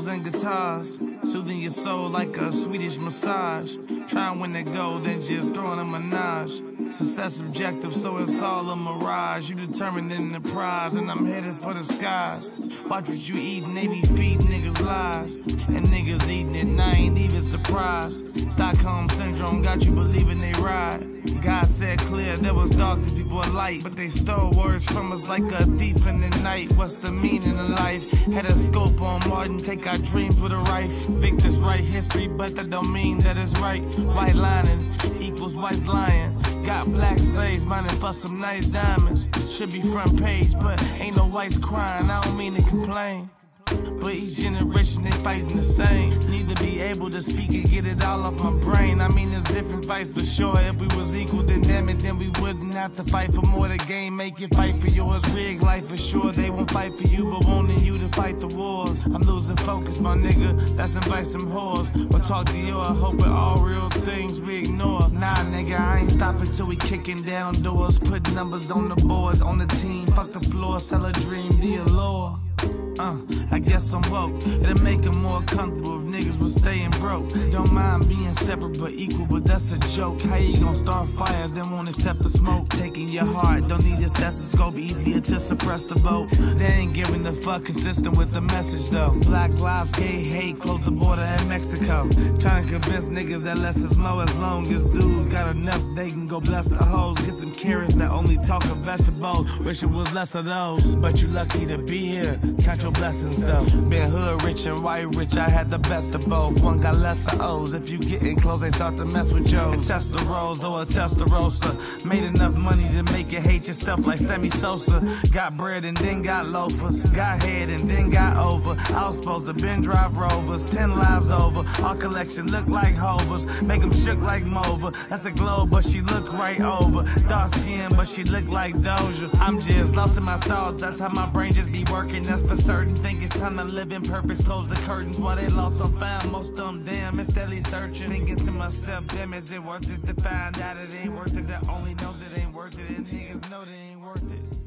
pianos and guitars, soothing your soul like a Swedish massage. Try and win the gold, then just throwing a menage. Success subjective, so it's all a mirage. You determined in the prize, and I'm headed for the skies. Watch what you eat, and they be feeding niggas lies. And niggas eating it, and I ain't even surprised. Stockholm Syndrome got you believing they ride. God said clear, there was darkness before light, but they stole words from us like a thief in the night. What's the meaning of life? Had a scope on Martin, take our dreams with a rifle. Victors write history, but that don't mean that it's right. White lining equals white's lying. Got black slaves mining for some nice diamonds. Should be front page, but ain't no whites crying, I don't mean to complain. But each generation they fighting the same. Need to be able to speak and get it all off my brain. I mean there's different fights for sure. If we was equal then damn it, then we wouldn't have to fight for more. The game make you fight for yours. Rigged life for sure. They won't fight for you but wanting you to fight the wars. I'm losing focus my nigga, let's invite some whores. Or talk to you, I hope it all real things we ignore. Nah nigga, I ain't stopping till we kicking down doors. Put numbers on the boards, on the team, fuck the floor. Sell a dream, the allure. I guess I'm woke. It'll make them more comfortable if niggas was staying broke. Don't mind being separate but equal, but that's a joke. How you gonna start fires, then won't accept the smoke? Taking your heart, don't need a stethoscope. Easier to suppress the vote. They ain't giving the fuck, consistent with the message though. Black lives, gay hate, close the border in Mexico. Trying to convince niggas that less is more. As long as dudes got enough, they can go bless the hoes. Get some carrots that only talk of vegetables. Wish it was less of those, but you lucky to be here. Count your blessings though. Been hood rich and white rich, I had the best of both. One got lesser O's. If you getting close, they start to mess with Joe. A test the rolls or a testarossa. Made enough money to make you hate yourself like Sammy Sosa. Got bread and then got loafers. Got head and then got over. I was supposed to been drive Rovers. 10 lives over. Our collection look like Hovers. Make them shook like Mova. That's a globe, but she look right over. Dark skin, but she look like Doja. I'm just lost in my thoughts. That's how my brain just be working. That's for certain. Think it's time to live in purpose. Close the curtains while they lost on found. Most of them damn, it's steadily searching. Thinking to myself, damn, is it worth it to find out it ain't worth it? I only know that it ain't worth it, and niggas know that it ain't worth it.